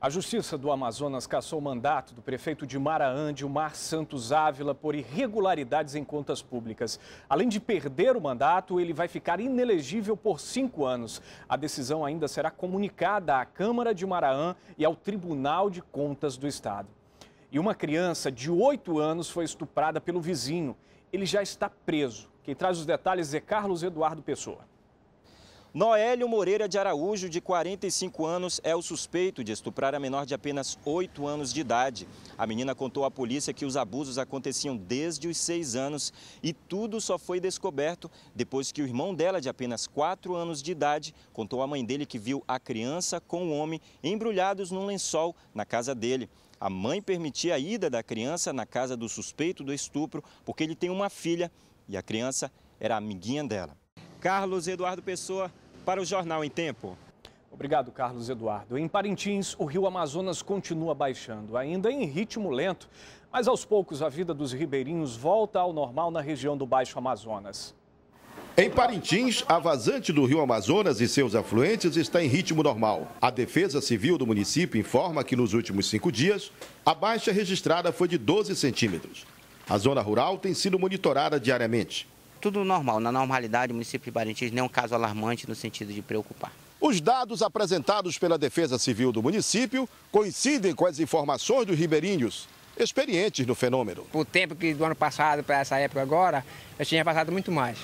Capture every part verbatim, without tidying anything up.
A Justiça do Amazonas cassou o mandato do prefeito de Maraã, Dilmar Santos Ávila, por irregularidades em contas públicas. Além de perder o mandato, ele vai ficar inelegível por cinco anos. A decisão ainda será comunicada à Câmara de Maraã e ao Tribunal de Contas do Estado. E uma criança de oito anos foi estuprada pelo vizinho. Ele já está preso. Quem traz os detalhes é Carlos Eduardo Pessoa. Noélio Moreira de Araújo, de quarenta e cinco anos, é o suspeito de estuprar a menor de apenas oito anos de idade. A menina contou à polícia que os abusos aconteciam desde os seis anos e tudo só foi descoberto depois que o irmão dela, de apenas quatro anos de idade, contou à mãe dele que viu a criança com o homem embrulhados num lençol na casa dele. A mãe permitia a ida da criança na casa do suspeito do estupro porque ele tem uma filha e a criança era amiguinha dela. Carlos Eduardo Pessoa, para o Jornal em Tempo. Obrigado, Carlos Eduardo. Em Parintins, o rio Amazonas continua baixando, ainda em ritmo lento, mas aos poucos a vida dos ribeirinhos volta ao normal na região do Baixo Amazonas. Em Parintins, a vazante do rio Amazonas e seus afluentes está em ritmo normal. A Defesa Civil do município informa que nos últimos cinco dias, a baixa registrada foi de doze centímetros. A zona rural tem sido monitorada diariamente. Tudo normal, na normalidade, o município de Parintins nem é um caso alarmante no sentido de preocupar. Os dados apresentados pela Defesa Civil do município coincidem com as informações dos ribeirinhos, experientes no fenômeno. O tempo que do ano passado para essa época agora, eu tinha passado muito mais.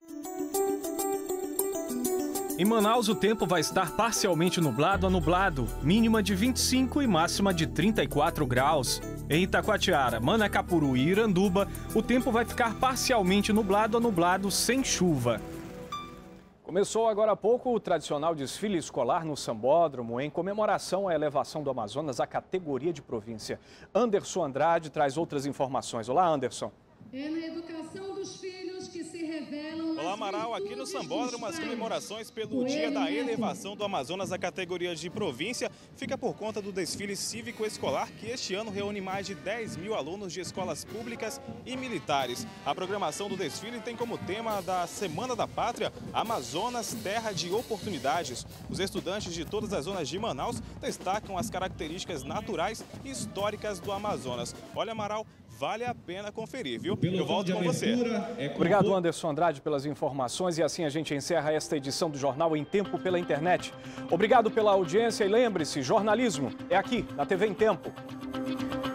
Em Manaus, o tempo vai estar parcialmente nublado a nublado, mínima de vinte e cinco e máxima de trinta e quatro graus. Em Itacoatiara, Manacapuru e Iranduba, o tempo vai ficar parcialmente nublado a nublado sem chuva. Começou agora há pouco o tradicional desfile escolar no Sambódromo, em comemoração à elevação do Amazonas à categoria de província. Anderson Andrade traz outras informações. Olá, Anderson. É na educação dos filhos que se revelam. Olá, Amaral. Aqui no Sambódromo, as comemorações pelo dia da elevação do Amazonas à categoria de província fica por conta do desfile cívico-escolar, que este ano reúne mais de dez mil alunos de escolas públicas e militares. A programação do desfile tem como tema da Semana da Pátria Amazonas, Terra de Oportunidades. Os estudantes de todas as zonas de Manaus destacam as características naturais e históricas do Amazonas. Olha, Amaral, vale a pena conferir, viu? Eu volto com você. Obrigado, Anderson Andrade, pelas informações. E assim a gente encerra esta edição do Jornal em Tempo pela internet. Obrigado pela audiência e lembre-se, jornalismo é aqui, na T V em Tempo.